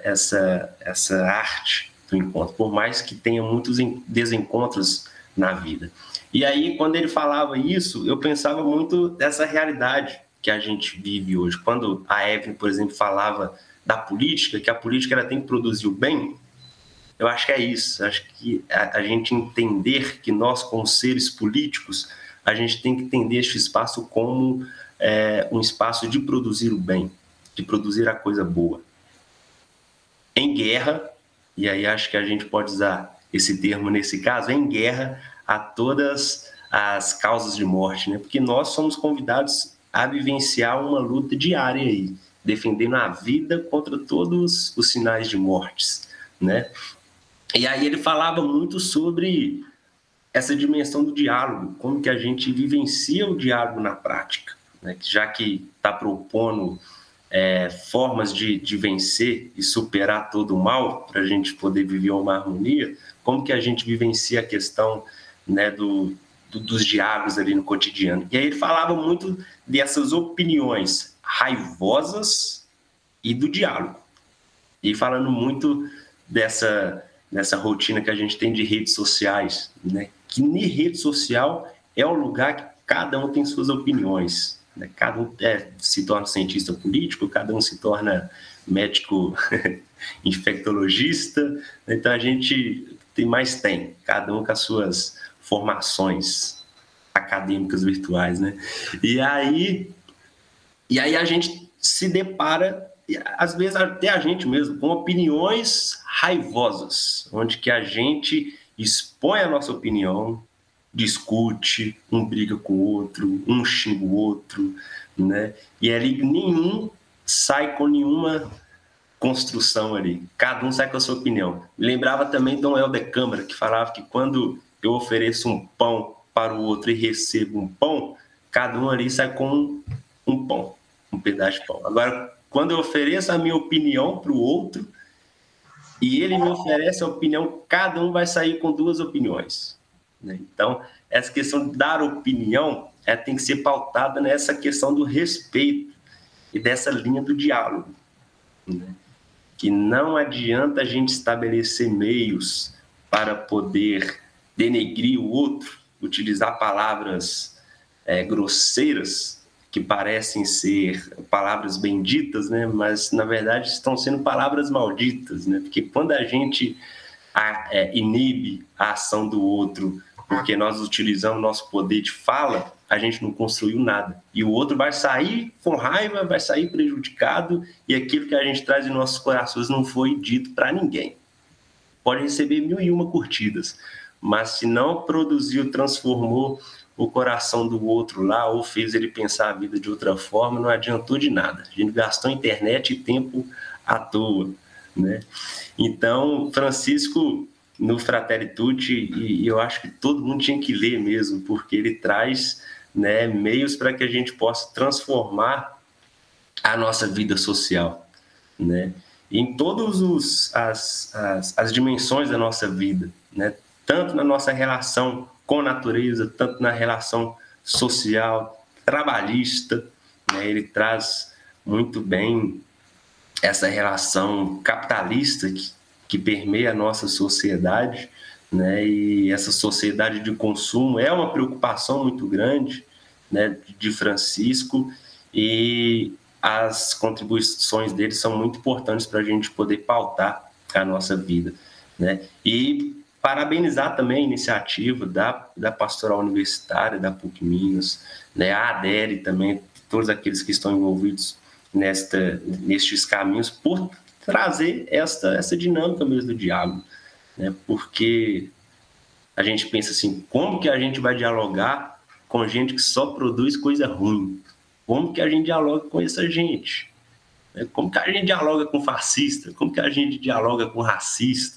arte do encontro, por mais que tenha muitos desencontros na vida. E aí, quando ele falava isso, eu pensava muito dessa realidade que a gente vive hoje. Quando a Evelyn, por exemplo, falava da política, que a política ela tem que produzir o bem, eu acho que é isso. Acho que a gente entender que nós, como seres políticos, a gente tem que entender este espaço como um espaço de produzir o bem, de produzir a coisa boa. Em guerra, e aí acho que a gente pode usar esse termo nesse caso, em guerra a todas as causas de morte, né? Porque nós somos convidados a vivenciar uma luta diária aí, defendendo a vida contra todos os sinais de mortes, né? E aí ele falava muito sobre essa dimensão do diálogo, como que a gente vivencia o diálogo na prática, né? Já que está propondo formas de vencer e superar todo o mal, para a gente poder viver uma harmonia, como que a gente vivencia a questão, né, dos diálogos ali no cotidiano. E aí ele falava muito dessas opiniões raivosas e do diálogo. E falando muito dessa rotina que a gente tem de redes sociais, né? Que em rede social é um lugar que cada um tem suas opiniões, né? Cada um se torna cientista político, cada um se torna médico infectologista, então a gente tem, cada um com as suas formações acadêmicas virtuais, né? E aí a gente se depara, às vezes até a gente mesmo, com opiniões raivosas, onde que a gente expõe a nossa opinião, discute, um briga com o outro, um xinga o outro, né? E ali nenhum sai com nenhuma construção ali, cada um sai com a sua opinião. Me lembrava também Dom Helder Câmara, que falava que quando eu ofereço um pão para o outro e recebo um pão, cada um ali sai com um pão, um pedaço de pão. Agora, quando eu ofereço a minha opinião para o outro e ele me oferece a opinião, cada um vai sair com duas opiniões, né? Então, essa questão de dar opinião tem que ser pautada nessa questão do respeito e dessa linha do diálogo, né? Que não adianta a gente estabelecer meios para poder denegrir o outro, utilizar palavras grosseiras, que parecem ser palavras benditas, né? Mas, na verdade, estão sendo palavras malditas, né? Porque quando a gente inibe a ação do outro, porque nós utilizamos nosso poder de fala, a gente não construiu nada. E o outro vai sair com raiva, vai sair prejudicado, e aquilo que a gente traz em nossos corações não foi dito para ninguém. Pode receber 1001 curtidas, mas se não produziu, transformou o coração do outro lá, ou fez ele pensar a vida de outra forma, não adiantou de nada. A gente gastou internet e tempo à toa, né? Então, Francisco, no Fratelli Tutti, e eu acho que todo mundo tinha que ler mesmo, porque ele traz, né, meios para que a gente possa transformar a nossa vida social, né? Em todas as dimensões da nossa vida, né? Tanto na nossa relação com a natureza, tanto na relação social, trabalhista, né? Ele traz muito bem essa relação capitalista que permeia a nossa sociedade, né? E essa sociedade de consumo é uma preocupação muito grande, né, de Francisco, e as contribuições dele são muito importantes para a gente poder pautar a nossa vida, né? E parabenizar também a iniciativa da Pastoral Universitária, da PUC Minas, né, a ADERE também, todos aqueles que estão envolvidos nestes caminhos, por trazer essa dinâmica mesmo do diálogo, né? Porque a gente pensa assim, como que a gente vai dialogar com gente que só produz coisa ruim? Como que a gente dialoga com essa gente? Como que a gente dialoga com fascista? Como que a gente dialoga com racista?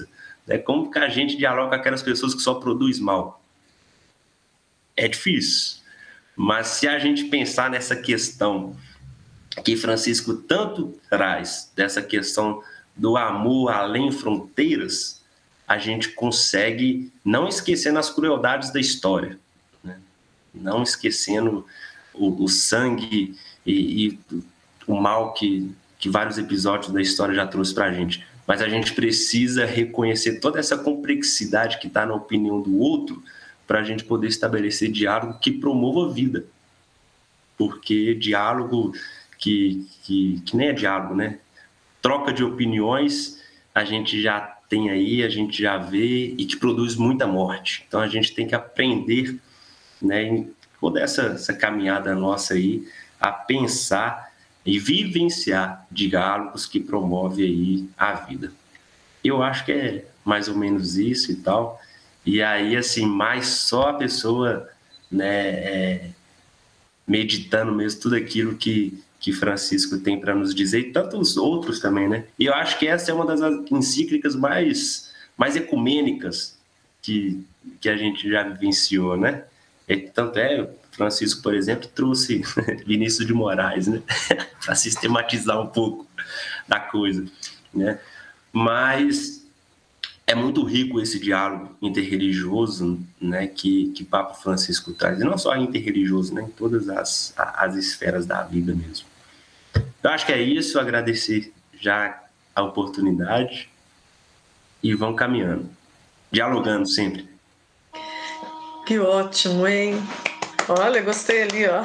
né? Como que a gente dialoga com aquelas pessoas que só produzem mal? É difícil, mas se a gente pensar nessa questão que Francisco tanto traz, dessa questão do amor além fronteiras, a gente consegue não esquecendo as crueldades da história, né? Não esquecendo o sangue e o mal que vários episódios da história já trouxe para a gente. Mas a gente precisa reconhecer toda essa complexidade que está na opinião do outro para a gente poder estabelecer diálogo que promova a vida. Porque diálogo que nem é diálogo, né? Troca de opiniões, a gente já tem aí, a gente já vê e que produz muita morte. Então a gente tem que aprender, né, em toda essa caminhada nossa aí, a pensar e vivenciar diálogos que promovem aí a vida. Eu acho que é mais ou menos isso e tal. E aí, assim, mais só a pessoa, né, meditando mesmo tudo aquilo que Francisco tem para nos dizer, e tantos outros também, né? E eu acho que essa é uma das encíclicas mais ecumênicas que a gente já vivenciou, né? Tanto Francisco, por exemplo, trouxe Vinícius de Moraes, né? Para sistematizar um pouco da coisa, né? Mas é muito rico esse diálogo interreligioso, né, que Papa Francisco traz, e não só interreligioso, né, em todas as esferas da vida mesmo. Eu acho que é isso, agradecer já a oportunidade e vamos caminhando, dialogando sempre. Que ótimo, hein? Olha, gostei ali, ó.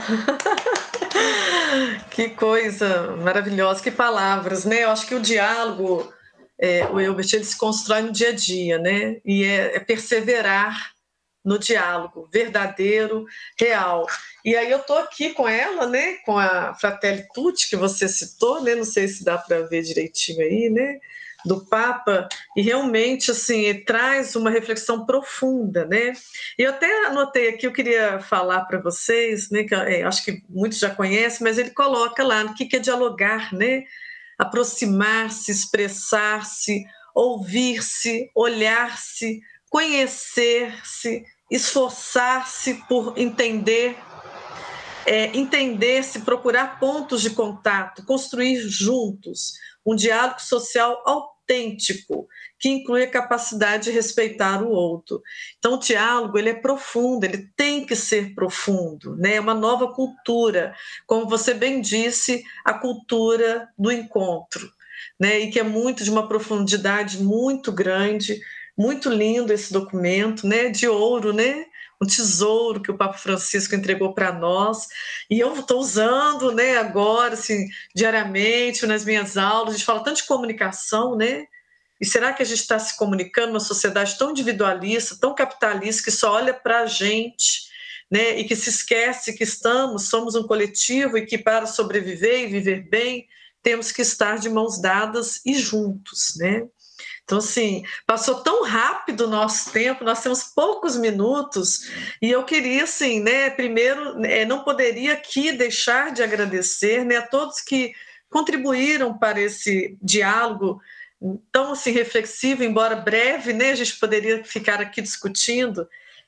Que coisa maravilhosa, que palavras, né? Eu acho que o diálogo, o Elbert, ele se constrói no dia a dia, né? E é perseverar no diálogo verdadeiro, real. E aí eu tô aqui com ela, né? Com a Fratelli Tutti, que você citou, né? Não sei se dá para ver direitinho aí, né? Do Papa, e realmente, assim, ele traz uma reflexão profunda, né? E eu até anotei aqui, eu queria falar para vocês, né? Que acho que muitos já conhecem, mas ele coloca lá o que é dialogar, né? Aproximar-se, expressar-se, ouvir-se, olhar-se, conhecer-se, esforçar-se por entender, entender-se, procurar pontos de contato, construir juntos um diálogo social autêntico, que inclui a capacidade de respeitar o outro. Então, o diálogo, ele é profundo, ele tem que ser profundo, né? É uma nova cultura, como você bem disse, a cultura do encontro, né? E que é muito de uma profundidade muito grande, muito lindo esse documento, né? De ouro, né? Um tesouro que o Papa Francisco entregou para nós, e eu estou usando, né, agora, assim, diariamente, nas minhas aulas. A gente fala tanto de comunicação, né? E será que a gente está se comunicando numa sociedade tão individualista, tão capitalista, que só olha para a gente, né, e que se esquece que somos um coletivo e que para sobreviver e viver bem, temos que estar de mãos dadas e juntos, né? Então, assim, passou tão rápido o nosso tempo, nós temos poucos minutos, e eu queria, assim, né, primeiro, não poderia aqui deixar de agradecer, né, a todos que contribuíram para esse diálogo tão, assim, reflexivo, embora breve, né, a gente poderia ficar aqui discutindo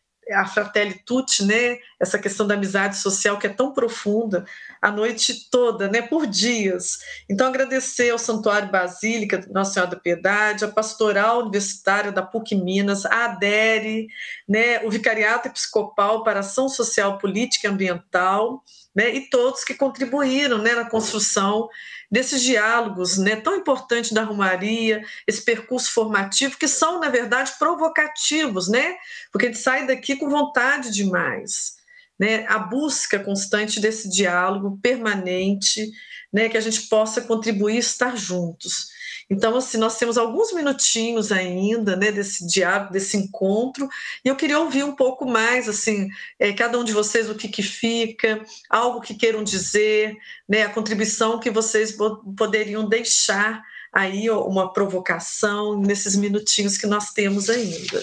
a Fratelli Tutti, né, essa questão da amizade social que é tão profunda, a noite toda, né, por dias. Então, agradecer ao Santuário Basílica Nossa Senhora da Piedade, a Pastoral Universitária da PUC Minas, a ADERE, né, o Vicariato Episcopal para Ação Social, Política e Ambiental, né, e todos que contribuíram, né, na construção desses diálogos, né, tão importantes da Romaria, esse percurso formativo, que são, na verdade, provocativos, né, porque a gente sai daqui com vontade de mais, né, a busca constante desse diálogo permanente, né, que a gente possa contribuir e estar juntos. Então, assim, nós temos alguns minutinhos ainda, né, desse diálogo, desse encontro, e eu queria ouvir um pouco mais, assim, cada um de vocês, o que fica, algo que queiram dizer, né, a contribuição que vocês poderiam deixar aí, uma provocação nesses minutinhos que nós temos ainda.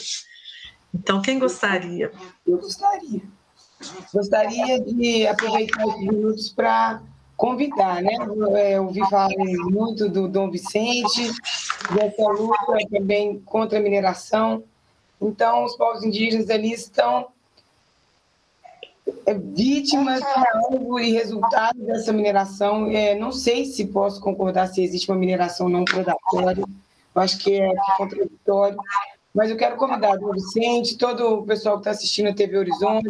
Então, quem gostaria? Eu gostaria. Gostaria de aproveitar esses minutos para convidar, né? Eu ouvi falar muito do Dom Vicente, dessa luta também contra a mineração. Então, os povos indígenas ali estão vítimas, alvo e resultado dessa mineração. Não sei se posso concordar se existe uma mineração não predatória, eu acho que é contraditório, mas eu quero convidar o Dom Vicente, todo o pessoal que está assistindo a TV Horizonte,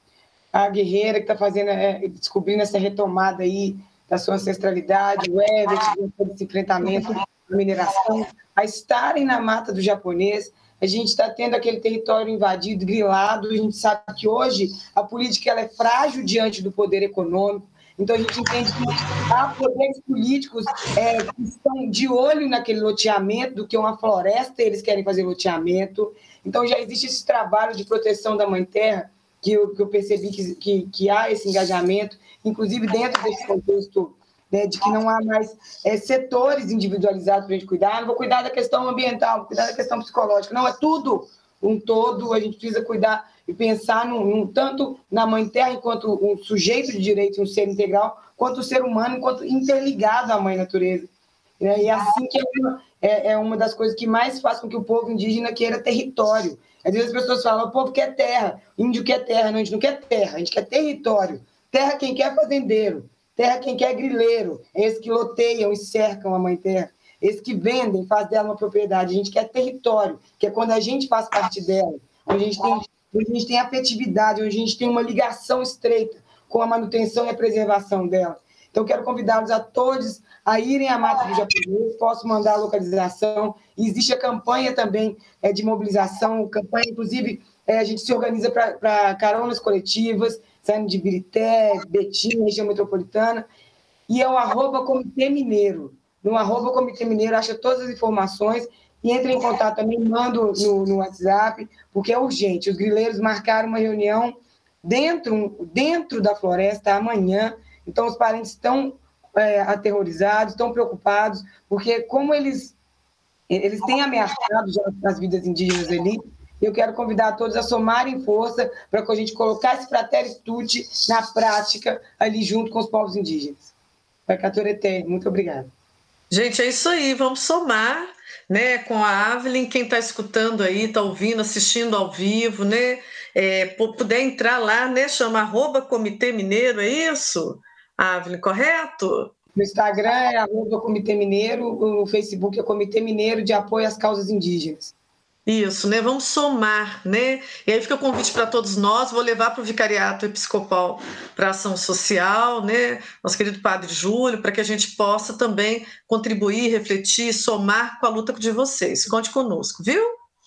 a guerreira que está fazendo, descobrindo essa retomada aí da sua ancestralidade, o Everett, desse enfrentamento à mineração, a estarem na mata do japonês. A gente está tendo aquele território invadido, grilado. A gente sabe que hoje a política ela é frágil diante do poder econômico. Então, a gente entende que há poderes políticos que estão de olho naquele loteamento, do que uma floresta, eles querem fazer loteamento. Então, já existe esse trabalho de proteção da Mãe Terra, que eu percebi que há esse engajamento, inclusive dentro desse contexto, né, de que não há mais setores individualizados para a gente cuidar. Não vou cuidar da questão ambiental, vou cuidar da questão psicológica. Não, é tudo um todo. A gente precisa cuidar e pensar tanto na Mãe Terra enquanto um sujeito de direito, um ser integral, quanto o ser humano enquanto interligado à Mãe Natureza. E assim que é uma das coisas que mais faz com que o povo indígena queira território. Às vezes as pessoas falam, o povo quer terra, índio quer terra. Não, a gente não quer terra, a gente quer território. Terra quem quer fazendeiro, terra quem quer grileiro, esses que loteiam e cercam a Mãe Terra, esses que vendem, faz dela uma propriedade. A gente quer território, que é quando a gente faz parte dela, onde a gente tem afetividade, onde a gente tem uma ligação estreita com a manutenção e a preservação dela. Então, quero convidá-los a todos a irem à Mata do Japonês, posso mandar a localização. Existe a campanha também de mobilização, campanha, inclusive, a gente se organiza para caronas coletivas, saindo de Birité, Betim, região metropolitana, e é o @Comitê Mineiro. No @Comitê Mineiro, acha todas as informações e entre em contato também, mando no WhatsApp, porque é urgente. Os grileiros marcaram uma reunião dentro da floresta amanhã, então os parentes estão aterrorizados, estão preocupados, porque como eles têm ameaçado já as vidas indígenas ali, eu quero convidar a todos a somarem força para que a gente colocar esse Fraternitas Tutti na prática ali junto com os povos indígenas. Pacatureté, muito obrigada. Gente, é isso aí, vamos somar, né, com a Avelyn, quem está escutando aí, está ouvindo, assistindo ao vivo, né, puder entrar lá, né, chama @Comitê Mineiro, é isso, Avelyn, correto? No Instagram é @Comitê Mineiro, no Facebook é Comitê Mineiro de Apoio às Causas Indígenas. Isso, né? Vamos somar, né? E aí fica o convite para todos nós. Vou levar para o Vicariato Episcopal para Ação Social, né? Nosso querido Padre Júlio, para que a gente possa também contribuir, refletir, somar com a luta de vocês. Conte conosco, viu?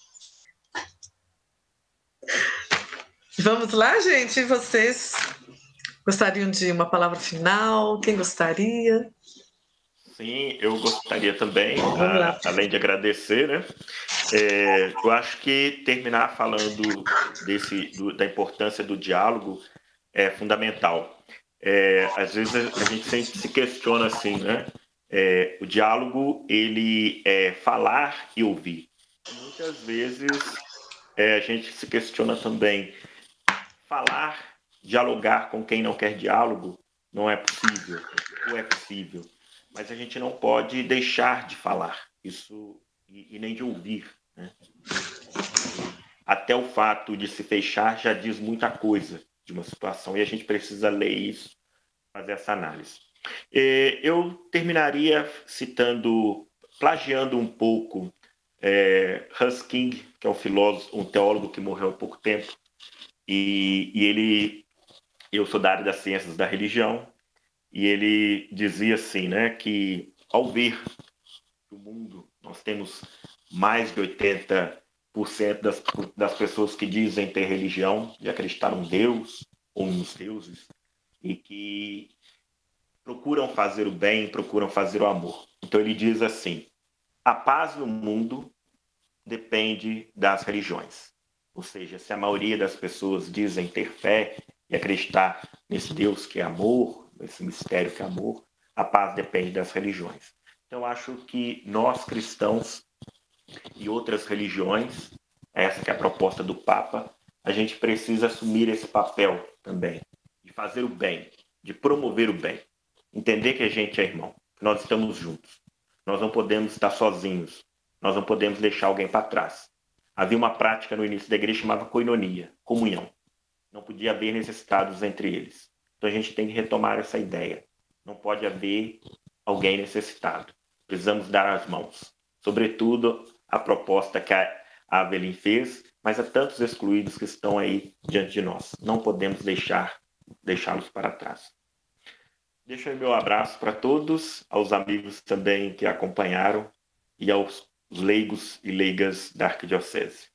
Vamos lá, gente? Vocês gostariam de uma palavra final? Quem gostaria? Sim, eu gostaria também, além de agradecer, né? Eu acho que terminar falando da importância do diálogo é fundamental. Às vezes a gente sempre se questiona assim, né? O diálogo, ele é falar e ouvir. Muitas vezes a gente se questiona também, falar, dialogar com quem não quer diálogo não é possível, ou é possível. Mas a gente não pode deixar de falar isso e nem de ouvir, né? Até o fato de se fechar já diz muita coisa de uma situação e a gente precisa ler isso, fazer essa análise. Eu terminaria plagiando um pouco Hans King, que é um filósofo, um teólogo que morreu há pouco tempo, eu sou da área das ciências da religião. E ele dizia assim, né, que ao ver o mundo, nós temos mais de 80% das pessoas que dizem ter religião, de acreditar em Deus ou nos deuses, e que procuram fazer o bem, procuram fazer o amor. Então ele diz assim, a paz no mundo depende das religiões. Ou seja, se a maioria das pessoas dizem ter fé e acreditar nesse Deus que é amor, esse mistério que é amor, a paz depende das religiões. Então, acho que nós, cristãos e outras religiões, essa que é a proposta do Papa, a gente precisa assumir esse papel também, de fazer o bem, de promover o bem. entender que a gente é irmão, que nós estamos juntos. Nós não podemos estar sozinhos, nós não podemos deixar alguém para trás. Havia uma prática no início da igreja chamada koinonia, comunhão. Não podia haver necessitados entre eles. Então a gente tem que retomar essa ideia. Não pode haver alguém necessitado. Precisamos dar as mãos. Sobretudo, a proposta que a Avelin fez, mas há tantos excluídos que estão aí diante de nós. Não podemos deixá-los para trás. Deixo aí meu abraço para todos, aos amigos também que acompanharam e aos leigos e leigas da Arquidiocese.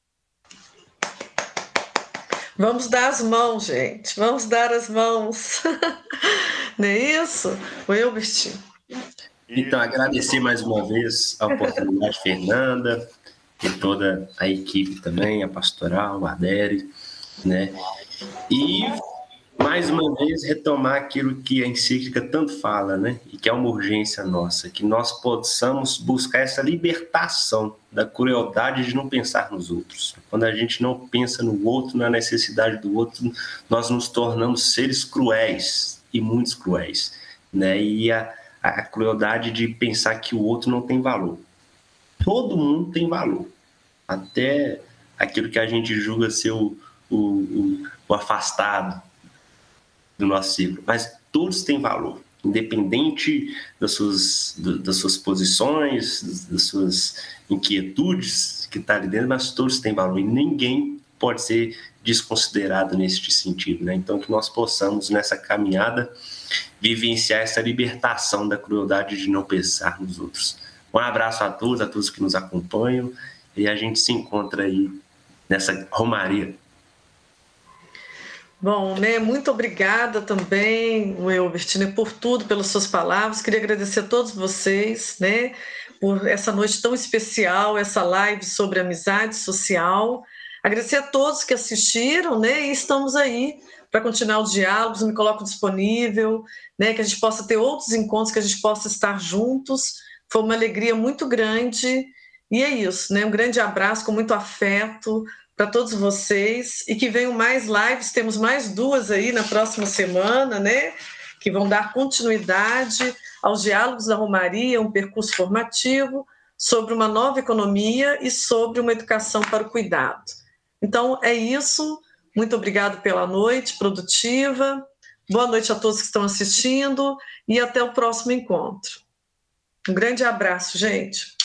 Vamos dar as mãos, gente. Vamos dar as mãos. Não é isso? O Elbert. Então, agradecer mais uma vez a oportunidade, Fernanda, e toda a equipe também, a pastoral, a Adere, né? E, mais uma vez, retomar aquilo que a encíclica tanto fala, né? E que é uma urgência nossa, que nós possamos buscar essa libertação da crueldade de não pensar nos outros. Quando a gente não pensa no outro, na necessidade do outro, nós nos tornamos seres cruéis, e muitos cruéis, né? E a crueldade de pensar que o outro não tem valor. Todo mundo tem valor. Até aquilo que a gente julga ser o afastado do nosso ciclo. Mas todos têm valor, independente das suas posições, das suas inquietudes que está ali dentro, mas todos têm valor. E ninguém pode ser desconsiderado nesse sentido, né? Então, que nós possamos, nessa caminhada, vivenciar essa libertação da crueldade de não pensar nos outros. Um abraço a todos que nos acompanham, e a gente se encontra aí nessa romaria. Bom, né, muito obrigada também, Elbert, né, por tudo, pelas suas palavras. Queria agradecer a todos vocês, né, por essa noite tão especial, essa live sobre amizade social. Agradecer a todos que assistiram, né, e estamos aí para continuar os diálogos. Me coloco disponível, né, que a gente possa ter outros encontros, que a gente possa estar juntos. Foi uma alegria muito grande. E é isso, né, um grande abraço com muito afeto para todos vocês, e que venham mais lives. Temos mais 2 aí na próxima semana, né, que vão dar continuidade aos diálogos da Romaria, um percurso formativo sobre uma nova economia e sobre uma educação para o cuidado. Então, é isso. Muito obrigado pela noite produtiva. Boa noite a todos que estão assistindo e até o próximo encontro. Um grande abraço, gente.